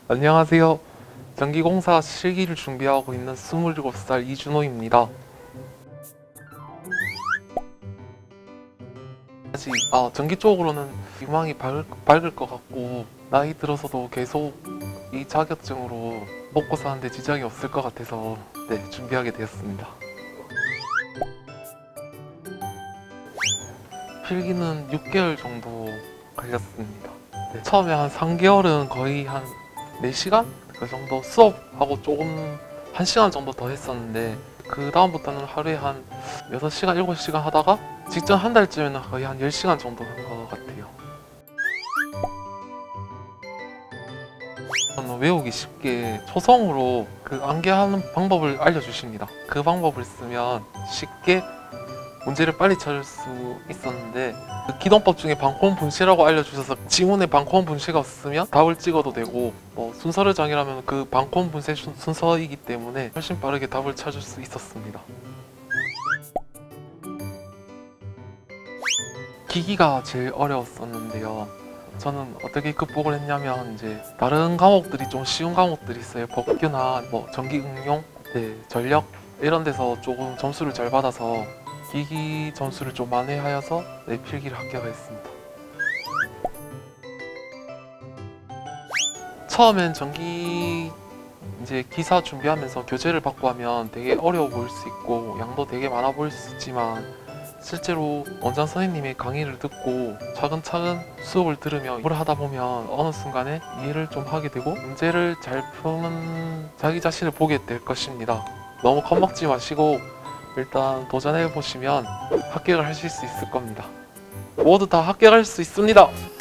안녕하세요. 전기공사 실기를 준비하고 있는 27살 이준호입니다. 아직 전기 쪽으로는 희망이 밝을 것 같고, 나이 들어서도 계속 이 자격증으로 먹고 사는데 지장이 없을 것 같아서 준비하게 되었습니다. 필기는 6개월 정도 걸렸습니다. 처음에 한 3개월은 거의 한 4시간? 그 정도 수업하고 조금 1시간 정도 더 했었는데, 그 다음부터는 하루에 한 6시간, 7시간 하다가 직전 한 달쯤에는 거의 한 10시간 정도 한 것 같아요. 저는 외우기 쉽게 초성으로 그 암기하는 방법을 알려주십니다. 그 방법을 쓰면 쉽게 문제를 빨리 찾을 수 있었는데, 그 기동법 중에 방코원 분시라고 알려주셔서 지문에 방코원 분시가 없으면 답을 찍어도 되고, 순서를 정의라면 그 방코원 분시 순서이기 때문에 훨씬 빠르게 답을 찾을 수 있었습니다. 기기가 제일 어려웠었는데요. 저는 어떻게 극복을 했냐면, 이제 다른 과목들이 좀 쉬운 과목들이 있어요. 법규나 전기 응용, 전력 이런 데서 조금 점수를 잘 받아서 기기 점수를 좀 만회하여서 필기를 합격했습니다. 처음엔 전기 기사 준비하면서 교재를 받고 하면 되게 어려워 보일 수 있고 양도 되게 많아 보일 수 있지만, 실제로 원장 선생님의 강의를 듣고 차근차근 수업을 들으며 공부를 하다 보면 어느 순간에 이해를 좀 하게 되고 문제를 잘 푸는 자기 자신을 보게 될 것입니다. 너무 겁먹지 마시고 일단 도전해 보시면 합격을 하실 수 있을 겁니다. 모두 다 합격할 수 있습니다.